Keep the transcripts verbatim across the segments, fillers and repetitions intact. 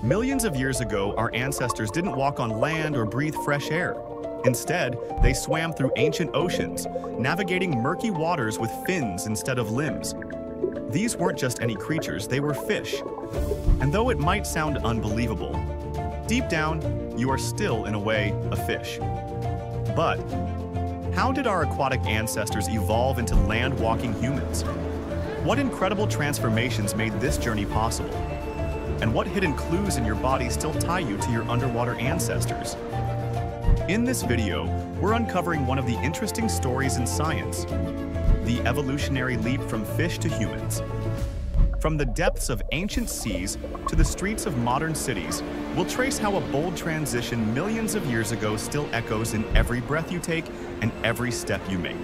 Millions of years ago, our ancestors didn't walk on land or breathe fresh air. Instead, they swam through ancient oceans, navigating murky waters with fins instead of limbs. These weren't just any creatures, they were fish. And though it might sound unbelievable, deep down, you are still, in a way, a fish. But how did our aquatic ancestors evolve into land-walking humans? What incredible transformations made this journey possible? And what hidden clues in your body still tie you to your underwater ancestors? In this video, we're uncovering one of the interesting stories in science, the evolutionary leap from fish to humans. From the depths of ancient seas to the streets of modern cities, we'll trace how a bold transition millions of years ago still echoes in every breath you take and every step you make.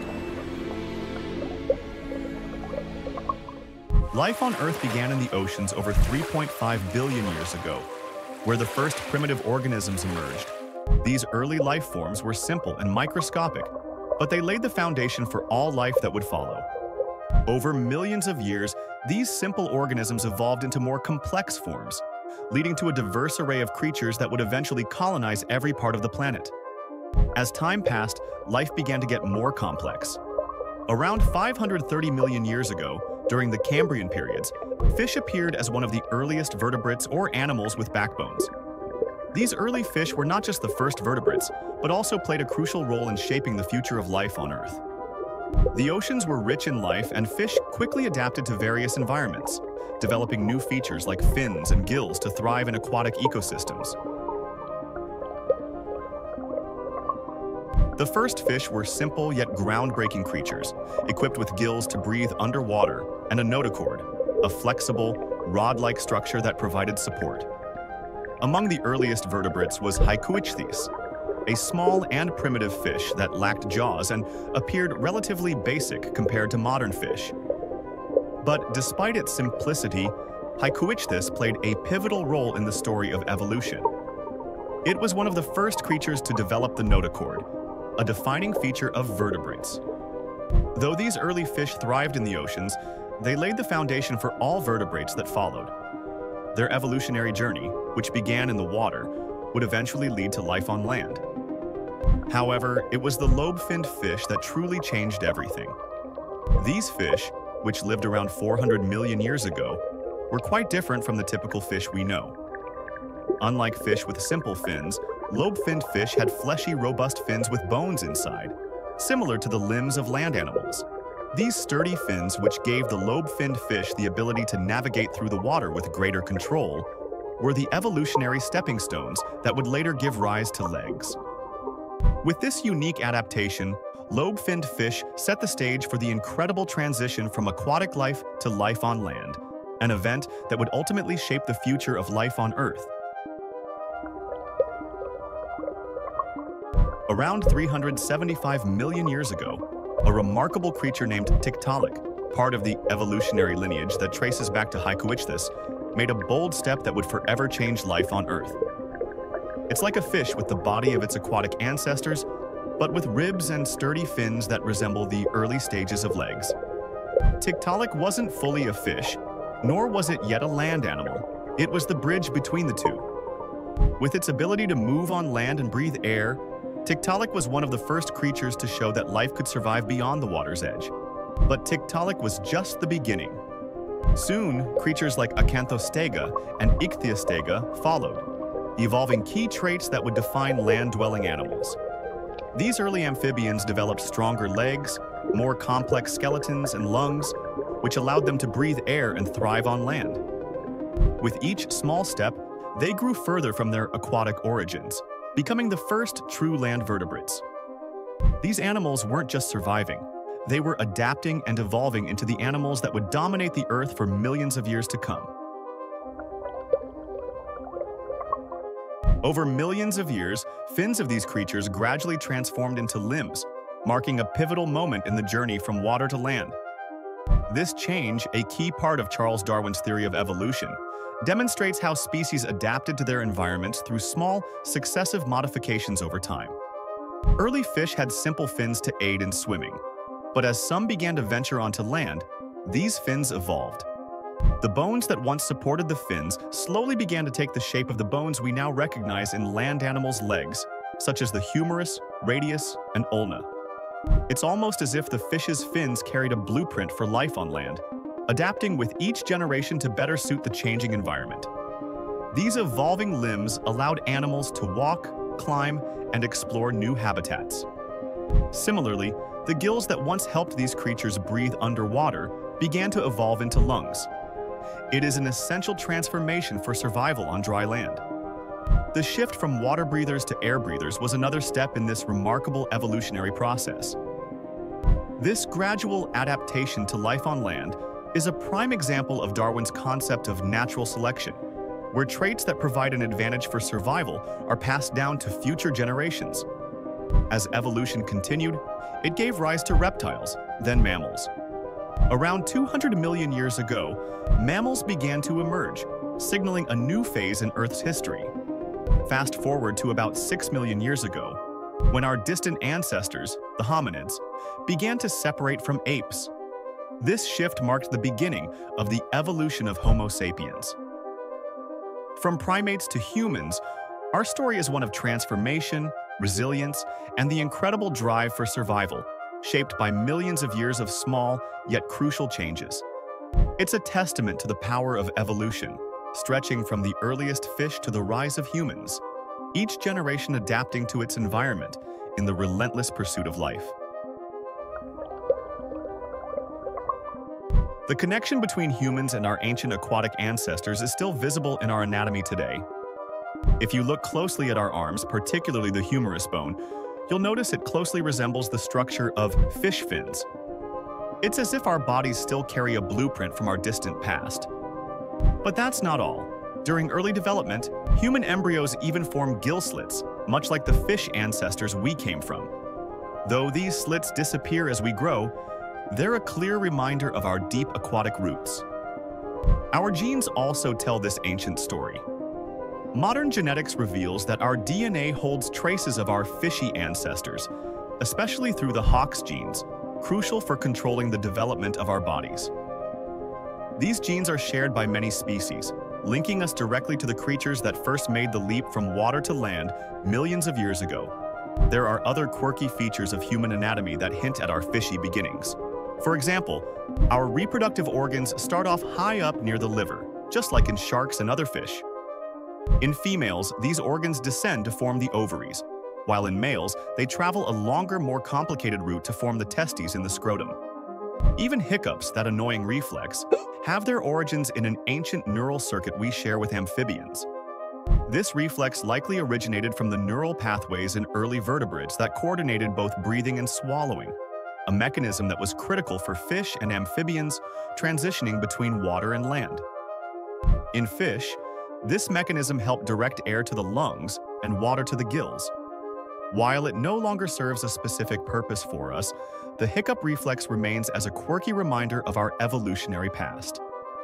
Life on Earth began in the oceans over three point five billion years ago, where the first primitive organisms emerged. These early life forms were simple and microscopic, but they laid the foundation for all life that would follow. Over millions of years, these simple organisms evolved into more complex forms, leading to a diverse array of creatures that would eventually colonize every part of the planet. As time passed, life began to get more complex. Around five hundred thirty million years ago, during the Cambrian periods, fish appeared as one of the earliest vertebrates or animals with backbones. These early fish were not just the first vertebrates, but also played a crucial role in shaping the future of life on Earth. The oceans were rich in life, and fish quickly adapted to various environments, developing new features like fins and gills to thrive in aquatic ecosystems. The first fish were simple yet groundbreaking creatures, equipped with gills to breathe underwater and a notochord, a flexible, rod-like structure that provided support. Among the earliest vertebrates was Hiccups, a small and primitive fish that lacked jaws and appeared relatively basic compared to modern fish. But despite its simplicity, Hiccups played a pivotal role in the story of evolution. It was one of the first creatures to develop the notochord, a defining feature of vertebrates. Though these early fish thrived in the oceans, they laid the foundation for all vertebrates that followed. Their evolutionary journey, which began in the water, would eventually lead to life on land. However, it was the lobe-finned fish that truly changed everything. These fish, which lived around four hundred million years ago, were quite different from the typical fish we know. Unlike fish with simple fins, lobe-finned fish had fleshy, robust fins with bones inside, similar to the limbs of land animals. These sturdy fins, which gave the lobe-finned fish the ability to navigate through the water with greater control, were the evolutionary stepping stones that would later give rise to legs. With this unique adaptation, lobe-finned fish set the stage for the incredible transition from aquatic life to life on land, an event that would ultimately shape the future of life on Earth. Around three hundred seventy-five million years ago, a remarkable creature named Tiktaalik, part of the evolutionary lineage that traces back to Hiccups, made a bold step that would forever change life on Earth. It's like a fish with the body of its aquatic ancestors, but with ribs and sturdy fins that resemble the early stages of legs. Tiktaalik wasn't fully a fish, nor was it yet a land animal. It was the bridge between the two. With its ability to move on land and breathe air, Tiktaalik was one of the first creatures to show that life could survive beyond the water's edge. But Tiktaalik was just the beginning. Soon, creatures like Acanthostega and Ichthyostega followed, evolving key traits that would define land-dwelling animals. These early amphibians developed stronger legs, more complex skeletons and lungs, which allowed them to breathe air and thrive on land. With each small step, they grew further from their aquatic origins, becoming the first true land vertebrates. These animals weren't just surviving, they were adapting and evolving into the animals that would dominate the Earth for millions of years to come. Over millions of years, fins of these creatures gradually transformed into limbs, marking a pivotal moment in the journey from water to land. This change, a key part of Charles Darwin's theory of evolution, demonstrates how species adapted to their environments through small, successive modifications over time. Early fish had simple fins to aid in swimming, but as some began to venture onto land, these fins evolved. The bones that once supported the fins slowly began to take the shape of the bones we now recognize in land animals' legs, such as the humerus, radius, and ulna. It's almost as if the fish's fins carried a blueprint for life on land, adapting with each generation to better suit the changing environment. These evolving limbs allowed animals to walk, climb, and explore new habitats. Similarly, the gills that once helped these creatures breathe underwater began to evolve into lungs. It is an essential transformation for survival on dry land. The shift from water breathers to air breathers was another step in this remarkable evolutionary process. This gradual adaptation to life on land is a prime example of Darwin's concept of natural selection, where traits that provide an advantage for survival are passed down to future generations. As evolution continued, it gave rise to reptiles, then mammals. Around two hundred million years ago, mammals began to emerge, signaling a new phase in Earth's history. Fast forward to about six million years ago, when our distant ancestors, the hominids, began to separate from apes. This shift marked the beginning of the evolution of Homo sapiens. From primates to humans, our story is one of transformation, resilience, and the incredible drive for survival, shaped by millions of years of small yet crucial changes. It's a testament to the power of evolution, stretching from the earliest fish to the rise of humans, each generation adapting to its environment in the relentless pursuit of life. The connection between humans and our ancient aquatic ancestors is still visible in our anatomy today. If you look closely at our arms, particularly the humerus bone, you'll notice it closely resembles the structure of fish fins. It's as if our bodies still carry a blueprint from our distant past. But that's not all. During early development, human embryos even form gill slits, much like the fish ancestors we came from. Though these slits disappear as we grow, they're a clear reminder of our deep aquatic roots. Our genes also tell this ancient story. Modern genetics reveals that our D N A holds traces of our fishy ancestors, especially through the Hox genes, crucial for controlling the development of our bodies. These genes are shared by many species, linking us directly to the creatures that first made the leap from water to land millions of years ago. There are other quirky features of human anatomy that hint at our fishy beginnings. For example, our reproductive organs start off high up near the liver, just like in sharks and other fish. In females, these organs descend to form the ovaries, while in males, they travel a longer, more complicated route to form the testes in the scrotum. Even hiccups, that annoying reflex, have their origins in an ancient neural circuit we share with amphibians. This reflex likely originated from the neural pathways in early vertebrates that coordinated both breathing and swallowing, a mechanism that was critical for fish and amphibians transitioning between water and land. In fish, this mechanism helped direct air to the lungs and water to the gills. While it no longer serves a specific purpose for us, the hiccup reflex remains as a quirky reminder of our evolutionary past.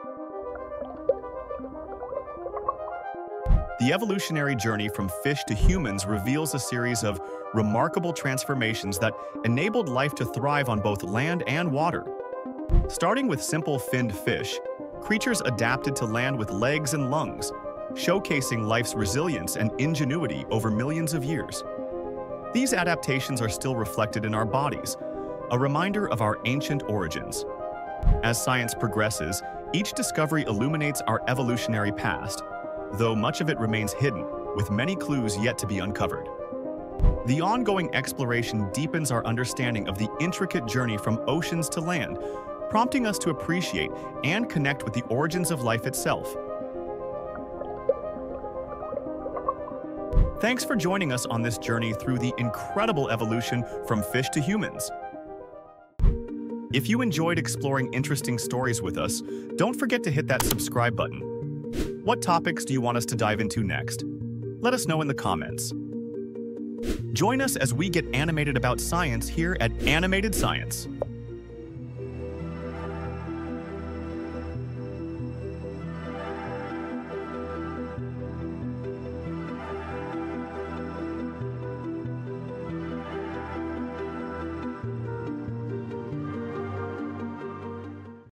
The evolutionary journey from fish to humans reveals a series of remarkable transformations that enabled life to thrive on both land and water. Starting with simple finned fish, creatures adapted to land with legs and lungs, showcasing life's resilience and ingenuity over millions of years. These adaptations are still reflected in our bodies, a reminder of our ancient origins. As science progresses, each discovery illuminates our evolutionary past, though much of it remains hidden, with many clues yet to be uncovered. The ongoing exploration deepens our understanding of the intricate journey from oceans to land, prompting us to appreciate and connect with the origins of life itself. Thanks for joining us on this journey through the incredible evolution from fish to humans. If you enjoyed exploring interesting stories with us, don't forget to hit that subscribe button. What topics do you want us to dive into next? Let us know in the comments. Join us as we get animated about science here at Animated Science.